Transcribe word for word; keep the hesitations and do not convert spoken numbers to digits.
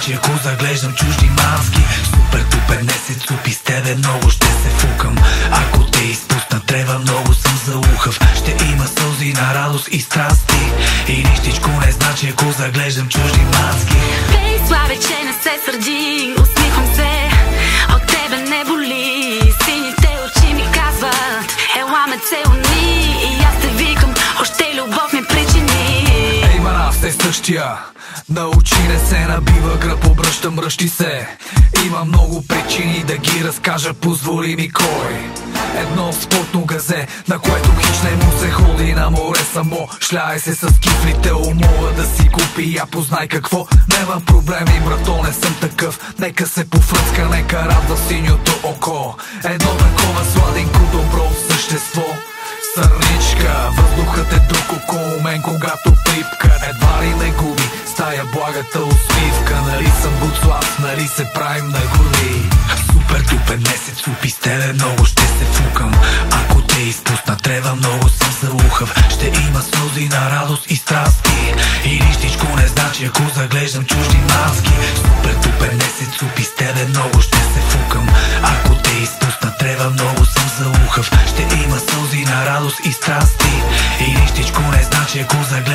значи ако заглеждам чужди маски. Супер тупер не се цупи, с тебе много ще се фукам. Ако те изпусна трева, много съм заухав. Ще има сълзи на радост и страсти. И нищичко не значи ако заглеждам чужди маски. Бей, слави, че не се сърди, усмихвам се, от тебе не боли. Сините очи ми казват, ела ме целуни. И аз те викам, още любов ми причини. Ей, ман, аз е същия. Научи, не се набива гръб, обръща, мръщи се. Има много причини да ги разкажа, позволи ми кой. Едно спортно газе, на което хич не му се ходи на море само. Шляе се с кифлите, умова да си купи, я познай какво. Нема проблеми, брато, не съм такъв. Нека се пофръцка, нека радва синьото око. Едно такова сладенько добро същество. Сърничка, въздухът е друг около мен, когато пипка. Едва ли ме губи с тая благата усмивка. Нали съм буцлав, нали се правим на голи. Супер тупер не се цупи, с тебе много ще се фукам. Ако те изпусна трева, много съм заухав. Ще има сълзи на радост и страсти. И нищичко не значи ако заглеждам чужди маски. Супер тупер не се цупи, с тебе много ще се фукам. Ако те изпусна трева, много съм заухав. Ще има сълзи на радост и страсти. И нищичко не значи ако заглеждам